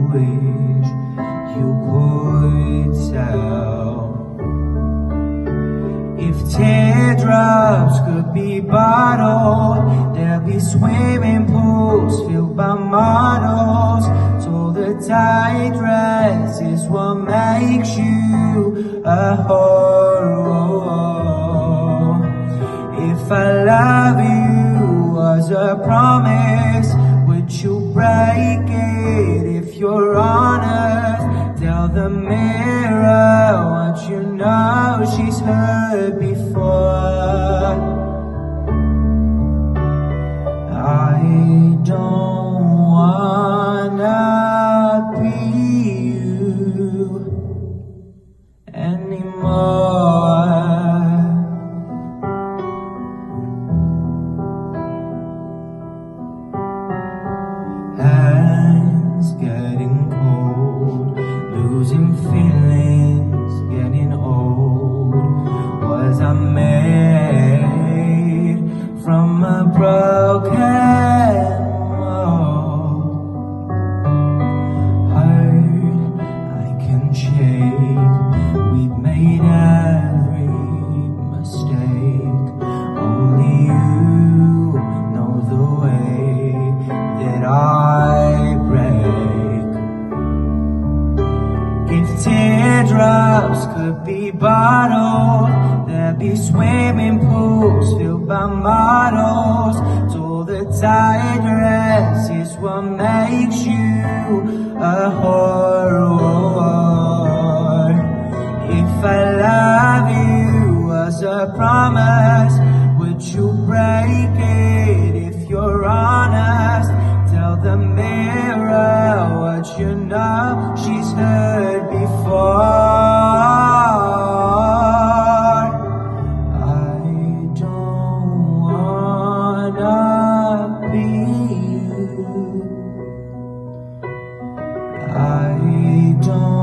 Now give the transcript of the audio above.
wish you could tell. If teardrops could be bottled, there'd be swimming pools filled by models. So the tight dress is what makes you a whore. If I love you was a promise, would you break it? If you're honest, tell the mirror what you know she's heard before. I don't wanna be you anymore. Hands getting cold, losing feelings, getting old. Was I made from a broken mold? Heart I can shake, we've made every mistake. Only you know the way that I break. If teardrops could be bottled, there'd be swimming pools filled by models. So the tight dress is what makes you a whore. If I love you as a promise, would you break it? If you're honest, tell the mirror what you know she's heard before. I don't wanna be you. I don't